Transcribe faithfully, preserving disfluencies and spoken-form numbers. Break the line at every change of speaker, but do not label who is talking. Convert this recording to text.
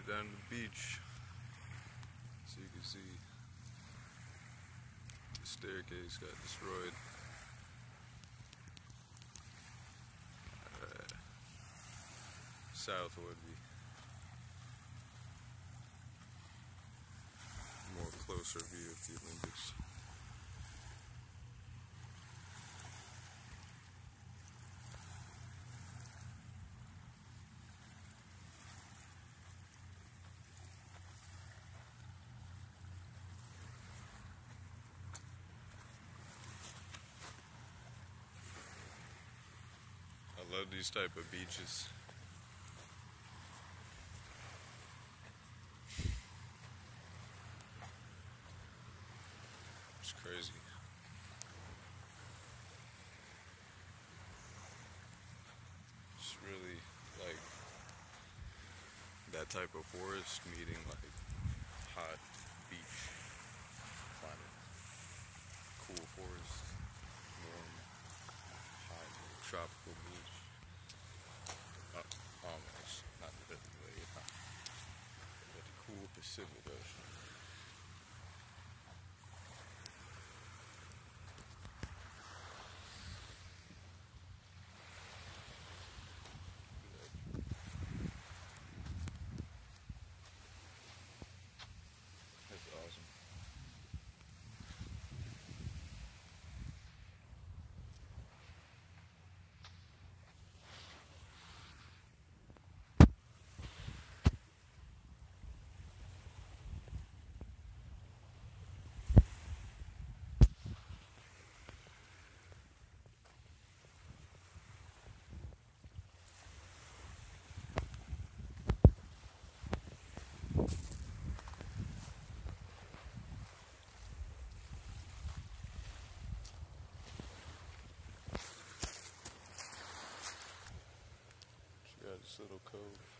down to the beach so you can see the staircase got destroyed. Uh, South Whidbey. More closer view of the Olympics. I love these type of beaches. It's crazy. It's really like that type of forest meeting like hot beach climate. Cool forest, warm, hot, tropical beach. Uh, almost, not literally, hot, but the cool Pacific Ocean. That's awesome. Got this little cove.